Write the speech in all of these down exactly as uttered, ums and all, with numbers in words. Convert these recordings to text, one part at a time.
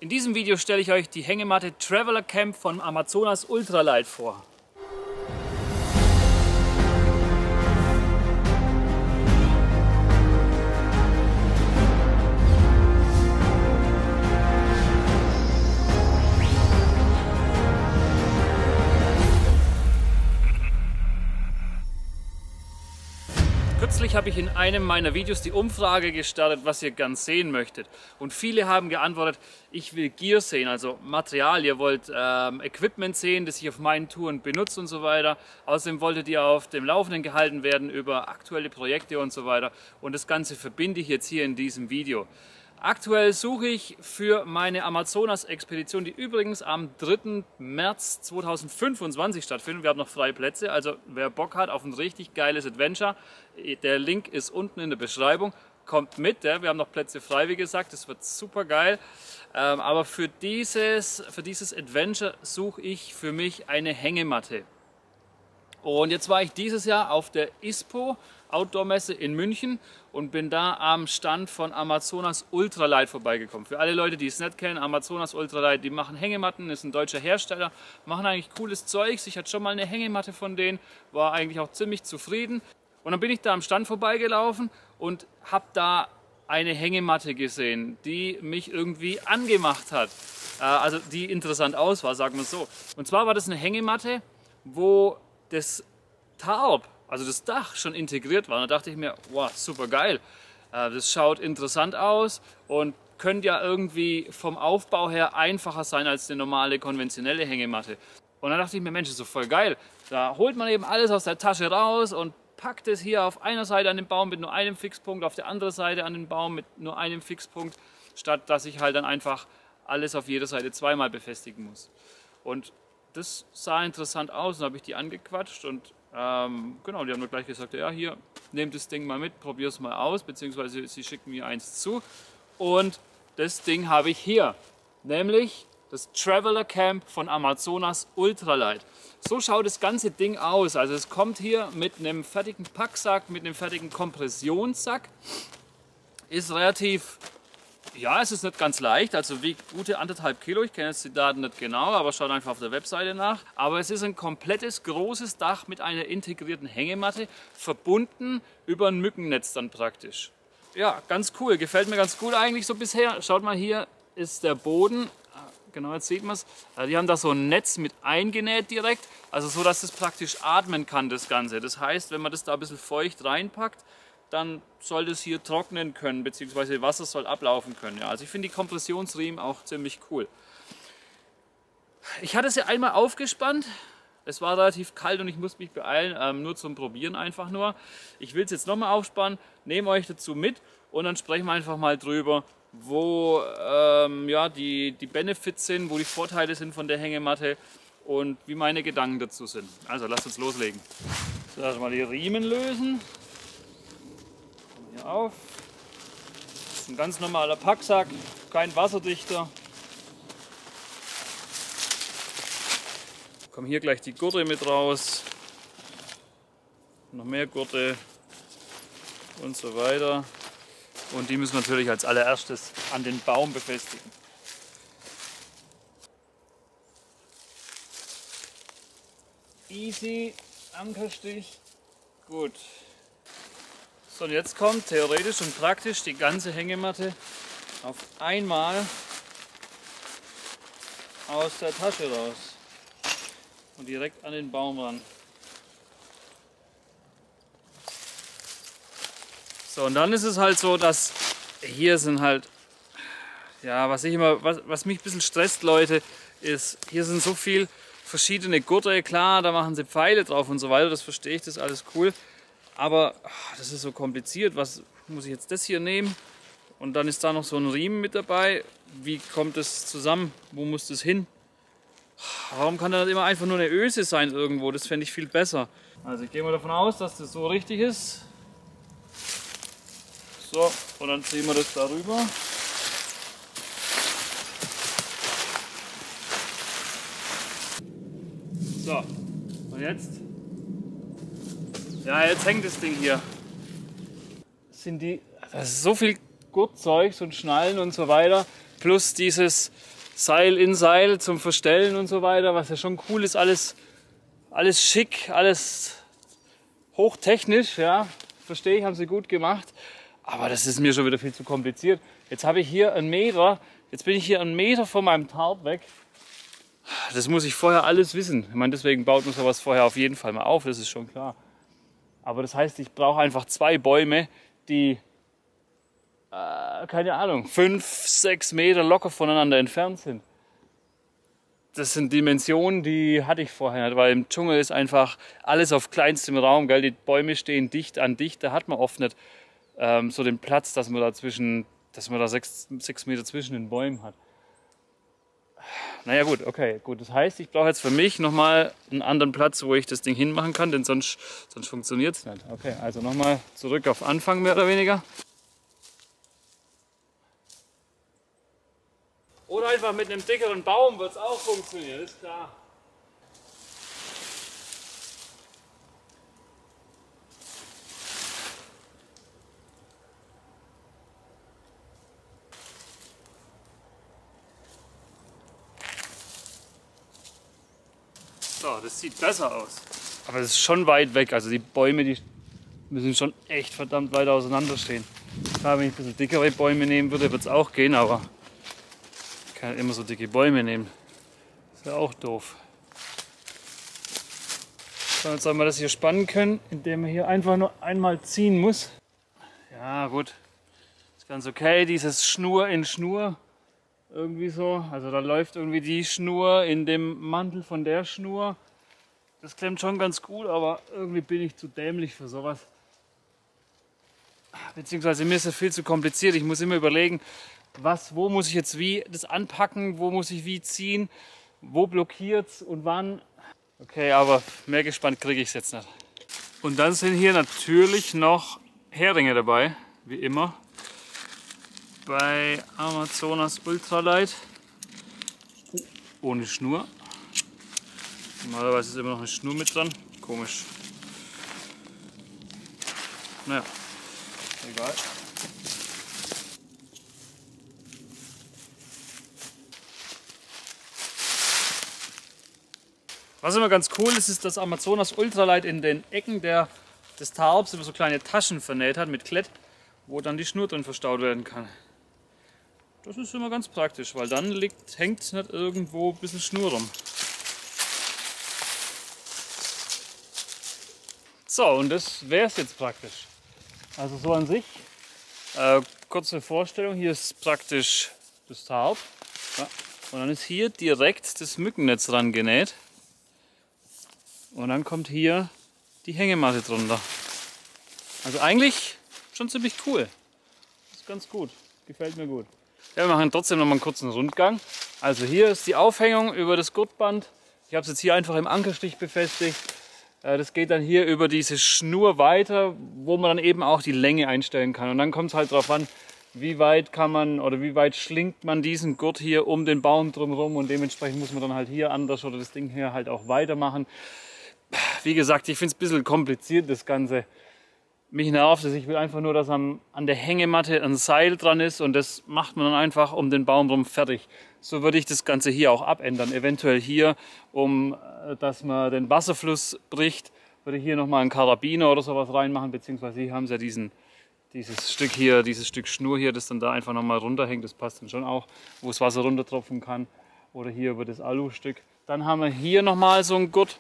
In diesem Video stelle ich euch die Hängematte Traveler Camp von Amazonas Ultralight vor. Kürzlich habe ich in einem meiner Videos die Umfrage gestartet, was ihr gern sehen möchtet. Und viele haben geantwortet, ich will Gear sehen, also Material. Ihr wollt ähm, Equipment sehen, das ich auf meinen Touren benutze und so weiter. Außerdem wolltet ihr auf dem Laufenden gehalten werden über aktuelle Projekte und so weiter. Und das Ganze verbinde ich jetzt hier in diesem Video. Aktuell suche ich für meine Amazonas-Expedition, die übrigens am dritten März zweitausendfünfundzwanzig stattfindet. Wir haben noch freie Plätze, also wer Bock hat auf ein richtig geiles Adventure, der Link ist unten in der Beschreibung. Kommt mit, ja? Wir haben noch Plätze frei, wie gesagt, das wird super geil. Ähm, aber für dieses, für dieses Adventure suche ich für mich eine Hängematte. Und jetzt war ich dieses Jahr auf der ISPO Outdoor-Messe in München und bin da am Stand von Amazonas Ultralight vorbeigekommen. Für alle Leute, die es nicht kennen, Amazonas Ultralight, die machen Hängematten, ist ein deutscher Hersteller, machen eigentlich cooles Zeugs. Ich hatte schon mal eine Hängematte von denen, war eigentlich auch ziemlich zufrieden. Und dann bin ich da am Stand vorbeigelaufen und habe da eine Hängematte gesehen, die mich irgendwie angemacht hat. Also die interessant aus war, sagen wir so. Und zwar war das eine Hängematte, wo das Tarp, also das Dach, schon integriert war. Und da dachte ich mir, wow, super geil. Das schaut interessant aus und könnte ja irgendwie vom Aufbau her einfacher sein als eine normale konventionelle Hängematte. Und dann dachte ich mir, Mensch, das ist so voll geil. Da holt man eben alles aus der Tasche raus und packt es hier auf einer Seite an den Baum mit nur einem Fixpunkt, auf der anderen Seite an den Baum mit nur einem Fixpunkt, statt dass ich halt dann einfach alles auf jeder Seite zweimal befestigen muss. Und das sah interessant aus, dann habe ich die angequatscht und ähm, genau, die haben mir gleich gesagt, ja hier, nehmt das Ding mal mit, probier es mal aus, beziehungsweise sie schicken mir eins zu. Und das Ding habe ich hier, nämlich das Traveler Camp von Amazonas Ultralight. So schaut das ganze Ding aus. Also es kommt hier mit einem fertigen Packsack, mit einem fertigen Kompressionssack. Ist relativ, ja, es ist nicht ganz leicht, also wiegt gute anderthalb Kilo. Ich kenne jetzt die Daten nicht genau, aber schaut einfach auf der Webseite nach. Aber es ist ein komplettes großes Dach mit einer integrierten Hängematte, verbunden über ein Mückennetz dann praktisch. Ja, ganz cool, gefällt mir ganz gut eigentlich so bisher. Schaut mal, hier ist der Boden. Genau, jetzt sieht man es. Die haben da so ein Netz mit eingenäht direkt, also so, dass es praktisch atmen kann, das Ganze. Das heißt, wenn man das da ein bisschen feucht reinpackt, dann soll das hier trocknen können, beziehungsweise Wasser soll ablaufen können. Ja, also ich finde die Kompressionsriemen auch ziemlich cool. Ich hatte sie einmal aufgespannt. Es war relativ kalt und ich musste mich beeilen, ähm, nur zum Probieren einfach nur. Ich will es jetzt nochmal aufspannen, nehme euch dazu mit und dann sprechen wir einfach mal drüber, wo ähm, ja, die, die Benefits sind, wo die Vorteile sind von der Hängematte und wie meine Gedanken dazu sind. Also lasst uns loslegen. So, erstmal die Riemen lösen. Hier auf. Das ist ein ganz normaler Packsack, kein wasserdichter. Kommen hier gleich die Gurte mit raus. Noch mehr Gurte und so weiter. Und die müssen natürlich als allererstes an den Baum befestigen. Easy, Ankerstich, gut. So, und jetzt kommt theoretisch und praktisch die ganze Hängematte auf einmal aus der Tasche raus und direkt an den Baum ran. So, und dann ist es halt so, dass hier sind halt, ja, was ich immer, was, was mich ein bisschen stresst, Leute, ist, hier sind so viel verschiedene Gurte, klar, da machen sie Pfeile drauf und so weiter, das verstehe ich, das ist alles cool. Aber ach, das ist so kompliziert, was muss ich jetzt das hier nehmen? Und dann ist da noch so ein Riemen mit dabei. Wie kommt das zusammen? Wo muss das hin? Warum kann das immer einfach nur eine Öse sein irgendwo? Das fände ich viel besser. Also ich gehe mal davon aus, dass das so richtig ist. So, und dann ziehen wir das darüber. So, und jetzt? Ja, jetzt hängt das Ding hier. Sind die, das ist so viel Gurtzeugs und Schnallen und so weiter. Plus dieses Seil in Seil zum Verstellen und so weiter, was ja schon cool ist, alles, alles schick, alles hochtechnisch, ja, verstehe ich, haben sie gut gemacht, aber das ist mir schon wieder viel zu kompliziert. Jetzt habe ich hier einen Meter, jetzt bin ich hier einen Meter von meinem Tarp weg. Das muss ich vorher alles wissen. Ich meine, deswegen baut man sowas vorher auf jeden Fall mal auf, das ist schon klar. Aber das heißt, ich brauche einfach zwei Bäume, die, äh, keine Ahnung, fünf, sechs Meter locker voneinander entfernt sind. Das sind Dimensionen, die hatte ich vorher nicht, weil im Dschungel ist einfach alles auf kleinstem Raum, gell? Die Bäume stehen dicht an dicht, da hat man oft nicht ähm, so den Platz, dass man da zwischen, dass man da sechs, sechs Meter zwischen den Bäumen hat. Naja gut, okay, gut. Das heißt, ich brauche jetzt für mich nochmal einen anderen Platz, wo ich das Ding hinmachen kann, denn sonst, sonst funktioniert es nicht. Okay, also nochmal zurück auf Anfang mehr oder weniger. Oder einfach mit einem dickeren Baum wird es auch funktionieren, ist klar. So, das sieht besser aus. Aber es ist schon weit weg, also die Bäume, die müssen schon echt verdammt weit auseinander stehen. Klar, wenn ich ein bisschen dickere Bäume nehmen würde, würde es auch gehen, aber ich kann immer so dicke Bäume nehmen. Das wäre auch doof. So, jetzt sollen wir das hier spannen können, indem man hier einfach nur einmal ziehen muss. Ja gut, ist ganz okay, dieses Schnur in Schnur. Irgendwie so, also da läuft irgendwie die Schnur in dem Mantel von der Schnur. Das klemmt schon ganz gut, aber irgendwie bin ich zu dämlich für sowas. Beziehungsweise mir ist das viel zu kompliziert. Ich muss immer überlegen, was, wo muss ich jetzt wie das anpacken, wo muss ich wie ziehen, wo blockiert es und wann. Okay, aber mehr gespannt kriege ich es jetzt nicht. Und dann sind hier natürlich noch Heringe dabei, wie immer. Bei Amazonas Ultralight ohne Schnur. Normalerweise ist immer noch eine Schnur mit dran. Komisch. Naja, egal. Was immer ganz cool ist, ist, dass Amazonas Ultralight in den Ecken der, des Tarps immer so kleine Taschen vernäht hat mit Klett, wo dann die Schnur drin verstaut werden kann. Das ist immer ganz praktisch, weil dann liegt, hängt nicht irgendwo ein bisschen Schnur rum. So, und das wäre es jetzt praktisch. Also so an sich, äh, kurze Vorstellung, hier ist praktisch das Tarp. Ja. Und dann ist hier direkt das Mückennetz ran genäht. Und dann kommt hier die Hängematte drunter. Also eigentlich schon ziemlich cool. Das ist ganz gut, gefällt mir gut. Ja, wir machen trotzdem noch mal einen kurzen Rundgang. Also hier ist die Aufhängung über das Gurtband. Ich habe es jetzt hier einfach im Ankerstich befestigt. Das geht dann hier über diese Schnur weiter, wo man dann eben auch die Länge einstellen kann. Und dann kommt es halt darauf an, wie weit kann man oder wie weit schlingt man diesen Gurt hier um den Baum drumherum. Und dementsprechend muss man dann halt hier anders oder das Ding hier halt auch weitermachen. Wie gesagt, ich finde es ein bisschen kompliziert, das Ganze. Mich nervt es, ich will einfach nur, dass am, an der Hängematte ein Seil dran ist und das macht man dann einfach um den Baum rum fertig. So würde ich das Ganze hier auch abändern. Eventuell hier, um dass man den Wasserfluss bricht, würde ich hier nochmal einen Karabiner oder sowas reinmachen, beziehungsweise hier haben sie ja diesen, dieses Stück hier, dieses Stück Schnur hier, das dann da einfach nochmal runterhängt, das passt dann schon auch, wo das Wasser runtertropfen kann. Oder hier über das Alustück. Dann haben wir hier nochmal so einen Gurt.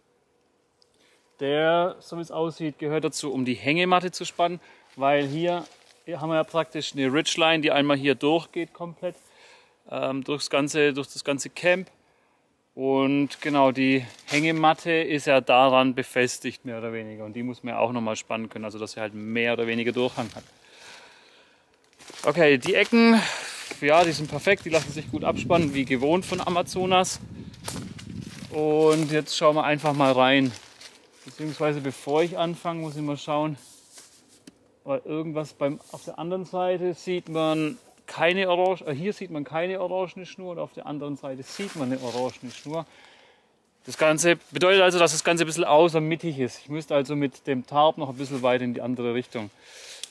Der, so wie es aussieht, gehört dazu, um die Hängematte zu spannen, weil hier, hier haben wir ja praktisch eine Ridgeline, die einmal hier durchgeht komplett, ähm, durchs ganze, durch das ganze Camp. Und genau, die Hängematte ist ja daran befestigt, mehr oder weniger. Und die muss man ja auch nochmal spannen können, also dass sie halt mehr oder weniger Durchhang hat. Okay, die Ecken, ja, die sind perfekt, die lassen sich gut abspannen, wie gewohnt von Amazonas. Und jetzt schauen wir einfach mal rein. Beziehungsweise bevor ich anfange, muss ich mal schauen, weil irgendwas beim, auf der anderen Seite sieht man keine Orange, äh, hier sieht man keine orangene Schnur und auf der anderen Seite sieht man eine orangene Schnur. Das Ganze bedeutet also, dass das Ganze ein bisschen außermittig ist. Ich müsste also mit dem Tarp noch ein bisschen weiter in die andere Richtung.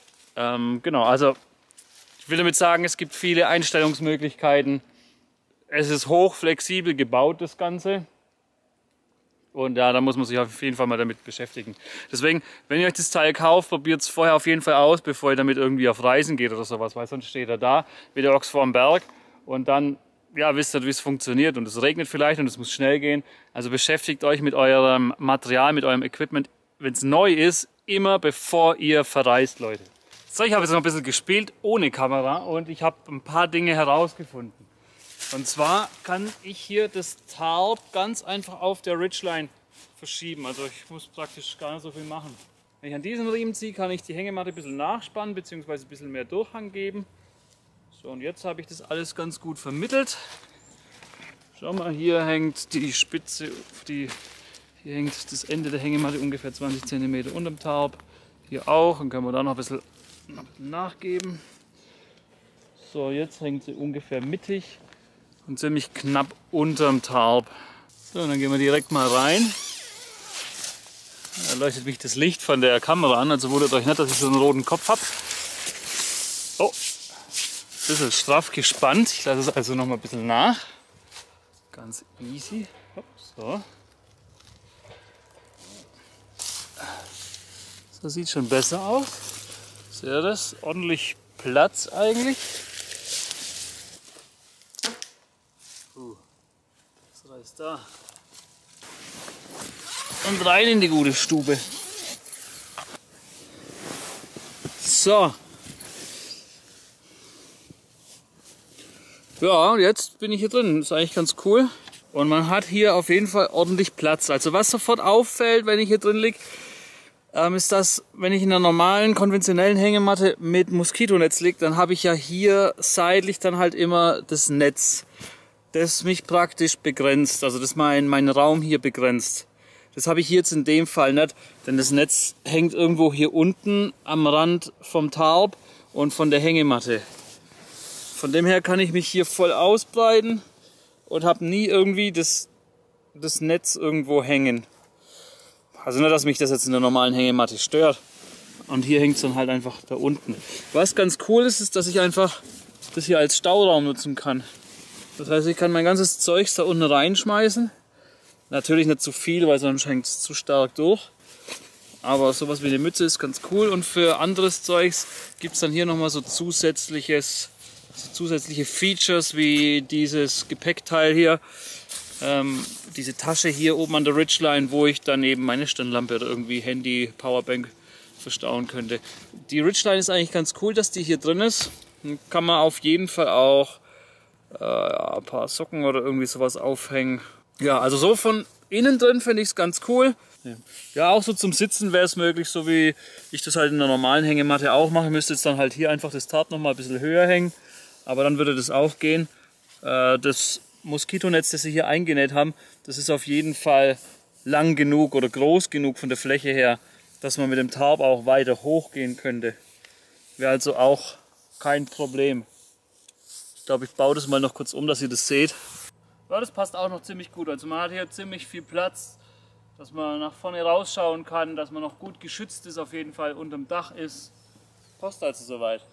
Ähm, genau, also ich will damit sagen, es gibt viele Einstellungsmöglichkeiten. Es ist hochflexibel gebaut, das Ganze. Und ja, da muss man sich auf jeden Fall mal damit beschäftigen. Deswegen, wenn ihr euch das Teil kauft, probiert es vorher auf jeden Fall aus, bevor ihr damit irgendwie auf Reisen geht oder sowas, weil sonst steht er da, wie der Ochs vorm Berg. Und dann, ja, wisst ihr, wie es funktioniert. Und es regnet vielleicht und es muss schnell gehen. Also beschäftigt euch mit eurem Material, mit eurem Equipment, wenn es neu ist, immer bevor ihr verreist, Leute. So, ich habe jetzt noch ein bisschen gespielt ohne Kamera und ich habe ein paar Dinge herausgefunden. Und zwar kann ich hier das Tarp ganz einfach auf der Ridgeline verschieben. Also ich muss praktisch gar nicht so viel machen. Wenn ich an diesen Riemen ziehe, kann ich die Hängematte ein bisschen nachspannen bzw. ein bisschen mehr Durchhang geben. So, und jetzt habe ich das alles ganz gut vermittelt. Schau mal, hier hängt die Spitze, die, hier hängt das Ende der Hängematte ungefähr zwanzig Zentimeter unterm Tarp. Hier auch, dann können wir da noch ein bisschen nachgeben. So, jetzt hängt sie ungefähr mittig und ziemlich knapp unterm Tarp. So, und dann gehen wir direkt mal rein. Da leuchtet mich das Licht von der Kamera an, also wundert euch nicht, dass ich so einen roten Kopf habe. Oh, ein bisschen straff gespannt. Ich lasse es also noch mal ein bisschen nach. Ganz easy. So. So sieht schon besser aus. Seht ihr das? Ordentlich Platz eigentlich. Uh, was reißt da? Und rein in die gute Stube. So. Ja, und jetzt bin ich hier drin. Das ist eigentlich ganz cool. Und man hat hier auf jeden Fall ordentlich Platz. Also was sofort auffällt, wenn ich hier drin liege, ähm, ist das, wenn ich in einer normalen, konventionellen Hängematte mit Moskitonetz liege, dann habe ich ja hier seitlich dann halt immer das Netz, das mich praktisch begrenzt. Also das mein, mein Raum hier begrenzt. Das habe ich hier jetzt in dem Fall nicht, denn das Netz hängt irgendwo hier unten am Rand vom Tarp und von der Hängematte. Von dem her kann ich mich hier voll ausbreiten und habe nie irgendwie das, das Netz irgendwo hängen. Also nicht, dass mich das jetzt in der normalen Hängematte stört. Und hier hängt es dann halt einfach da unten. Was ganz cool ist, ist, dass ich einfach das hier als Stauraum nutzen kann. Das heißt, ich kann mein ganzes Zeugs da unten reinschmeißen. Natürlich nicht zu viel, weil sonst hängt es zu stark durch. Aber sowas wie eine Mütze ist ganz cool. Und für anderes Zeugs gibt es dann hier nochmal so zusätzliches, so zusätzliche Features wie dieses Gepäckteil hier. Ähm, diese Tasche hier oben an der Ridgeline, wo ich dann eben meine Stirnlampe oder irgendwie Handy, Powerbank verstauen könnte. Die Ridgeline ist eigentlich ganz cool, dass die hier drin ist. Dann kann man auf jeden Fall auch äh, ein paar Socken oder irgendwie sowas aufhängen. Ja, also so von innen drin finde ich es ganz cool. Ja. ja, auch so zum Sitzen wäre es möglich, so wie ich das halt in der normalen Hängematte auch mache. Ich müsste jetzt dann halt hier einfach das Tarp noch mal ein bisschen höher hängen. Aber dann würde das auch gehen. Äh, das Moskitonetz, das sie hier eingenäht haben, das ist auf jeden Fall lang genug oder groß genug von der Fläche her, dass man mit dem Tarp auch weiter hochgehen könnte. Wäre also auch kein Problem. Ich glaube, ich baue das mal noch kurz um, dass ihr das seht. Ja, das passt auch noch ziemlich gut. Also man hat hier ziemlich viel Platz, dass man nach vorne rausschauen kann, dass man noch gut geschützt ist, auf jeden Fall unterm Dach ist. Passt also soweit.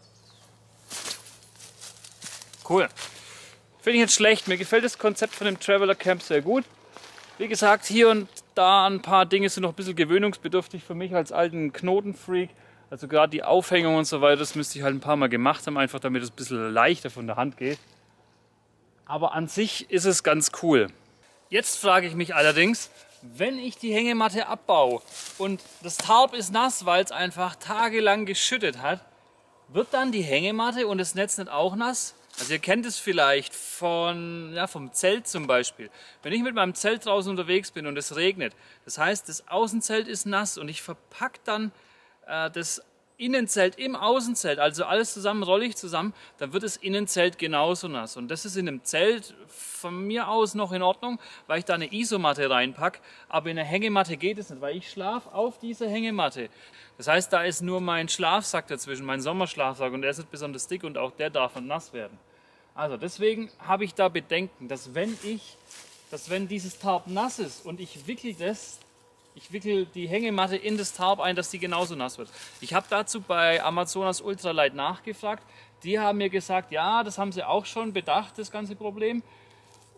Cool. Finde ich nicht schlecht. Mir gefällt das Konzept von dem Traveler Camp sehr gut. Wie gesagt, hier und da ein paar Dinge sind noch ein bisschen gewöhnungsbedürftig für mich als alten Knotenfreak. Also gerade die Aufhängung und so weiter, das müsste ich halt ein paar Mal gemacht haben, einfach damit es ein bisschen leichter von der Hand geht. Aber an sich ist es ganz cool. Jetzt frage ich mich allerdings, wenn ich die Hängematte abbaue und das Tarp ist nass, weil es einfach tagelang geschüttet hat, wird dann die Hängematte und das Netz nicht auch nass? Also ihr kennt es vielleicht von, ja, vom Zelt zum Beispiel. Wenn ich mit meinem Zelt draußen unterwegs bin und es regnet, das heißt, das Außenzelt ist nass und ich verpacke dann äh, das Innenzelt im Außenzelt, also alles zusammen rolle ich zusammen, dann wird das Innenzelt genauso nass. Und das ist in einem Zelt von mir aus noch in Ordnung, weil ich da eine Isomatte reinpacke. Aber in der Hängematte geht es nicht, weil ich schlafe auf dieser Hängematte. Das heißt, da ist nur mein Schlafsack dazwischen, mein Sommerschlafsack, und der ist nicht besonders dick und auch der darf nicht nass werden. Also deswegen habe ich da Bedenken, dass wenn ich, dass wenn dieses Tarp nass ist und ich wickel das, ich wickel die Hängematte in das Tarp ein, dass die genauso nass wird. Ich habe dazu bei Amazonas Ultralight nachgefragt. Die haben mir gesagt, ja, das haben sie auch schon bedacht, das ganze Problem.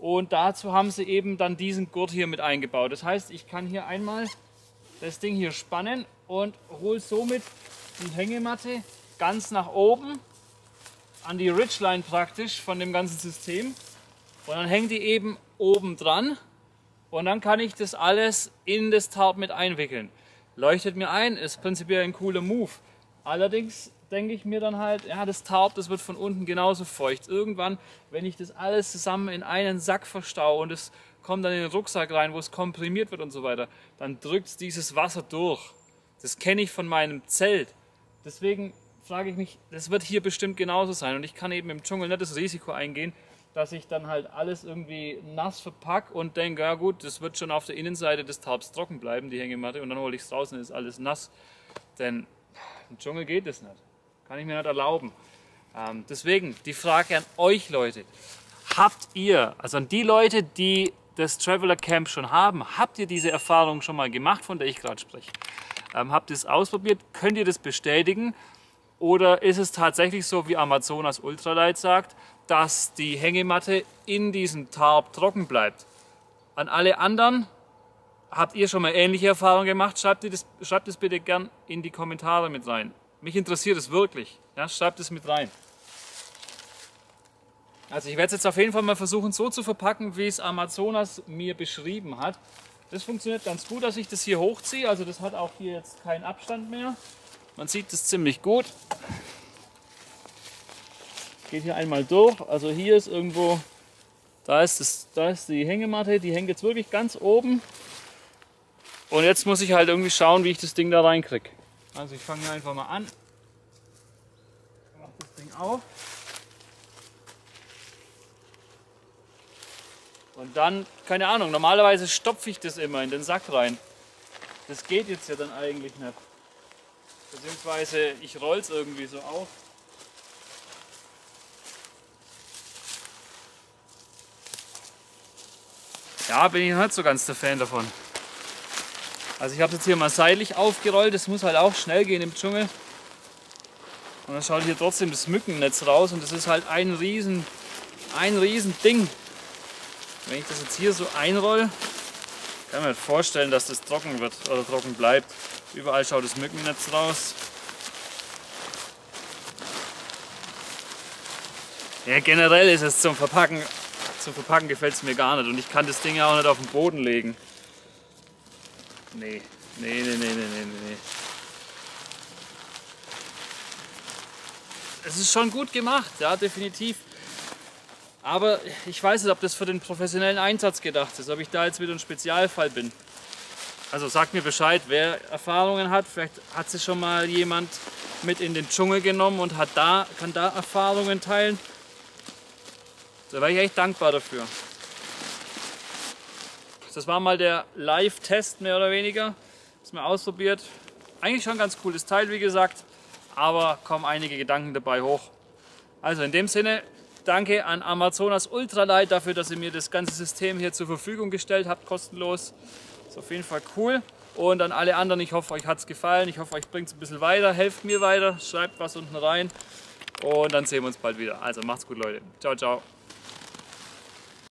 Und dazu haben sie eben dann diesen Gurt hier mit eingebaut. Das heißt, ich kann hier einmal das Ding hier spannen und hole somit die Hängematte ganz nach oben an die Ridgeline praktisch von dem ganzen System. Und dann hängt die eben oben dran und dann kann ich das alles in das Tarp mit einwickeln. Leuchtet mir ein, ist prinzipiell ein cooler Move. Allerdings denke ich mir dann halt, ja, das Tarp, das wird von unten genauso feucht. Irgendwann, wenn ich das alles zusammen in einen Sack verstaue und es kommt dann in den Rucksack rein, wo es komprimiert wird und so weiter, dann drückt dieses Wasser durch. Das kenne ich von meinem Zelt. Deswegen frage ich mich, das wird hier bestimmt genauso sein. Und ich kann eben im Dschungel nicht das Risiko eingehen, dass ich dann halt alles irgendwie nass verpacke und denke, ja gut, das wird schon auf der Innenseite des Tarps trocken bleiben, die Hängematte, und dann hole ich es draußen und ist alles nass. Denn im Dschungel geht das nicht. Kann ich mir nicht erlauben. Ähm, deswegen die Frage an euch Leute. Habt ihr, also an die Leute, die das Traveler Camp schon haben, habt ihr diese Erfahrung schon mal gemacht, von der ich gerade spreche? Ähm, habt ihr es ausprobiert? Könnt ihr das bestätigen? Oder ist es tatsächlich so, wie Amazonas Ultralight sagt, dass die Hängematte in diesem Tarp trocken bleibt? An alle anderen, habt ihr schon mal ähnliche Erfahrungen gemacht? Schreibt es schreibt es bitte gern in die Kommentare mit rein. Mich interessiert es wirklich. Ja, schreibt es mit rein. Also ich werde es jetzt auf jeden Fall mal versuchen so zu verpacken, wie es Amazonas mir beschrieben hat. Das funktioniert ganz gut, dass ich das hier hochziehe. Also das hat auch hier jetzt keinen Abstand mehr. Man sieht das ziemlich gut. Geht hier einmal durch. Also hier ist irgendwo, da ist, das, da ist die Hängematte, die hängt jetzt wirklich ganz oben. Und jetzt muss ich halt irgendwie schauen, wie ich das Ding da reinkriege. Also ich fange hier einfach mal an. Mache das Ding auf. Und dann, keine Ahnung, normalerweise stopfe ich das immer in den Sack rein. Das geht jetzt ja dann eigentlich nicht. Beziehungsweise ich rolle es irgendwie so auf. Ja, bin ich nicht so ganz der Fan davon. Also ich habe es jetzt hier mal seitlich aufgerollt, das muss halt auch schnell gehen im Dschungel. Und dann schaut hier trotzdem das Mückennetz raus und das ist halt ein riesen, ein riesen Ding. Wenn ich das jetzt hier so einrolle, kann man mir vorstellen, dass das trocken wird oder trocken bleibt. Überall schaut das Mückennetz raus. Ja, generell ist es zum Verpacken, zum Verpacken gefällt es mir gar nicht und ich kann das Ding ja auch nicht auf den Boden legen. Nee, nee, nee, nee, nee, nee, nee. Es ist schon gut gemacht, ja, definitiv. Aber ich weiß nicht, ob das für den professionellen Einsatz gedacht ist, ob ich da jetzt wieder ein Spezialfall bin. Also sagt mir Bescheid, wer Erfahrungen hat. Vielleicht hat sich schon mal jemand mit in den Dschungel genommen und hat da, kann da Erfahrungen teilen. Da wäre ich echt dankbar dafür. Das war mal der Live-Test mehr oder weniger. Das mal ausprobiert. Eigentlich schon ein ganz cooles Teil, wie gesagt. Aber kommen einige Gedanken dabei hoch. Also in dem Sinne, danke an Amazonas Ultralight dafür, dass ihr mir das ganze System hier zur Verfügung gestellt habt, kostenlos. Ist auf jeden Fall cool. Und an alle anderen, ich hoffe, euch hat es gefallen. Ich hoffe, euch bringt es ein bisschen weiter. Helft mir weiter, schreibt was unten rein. Und dann sehen wir uns bald wieder. Also macht's gut, Leute. Ciao, ciao.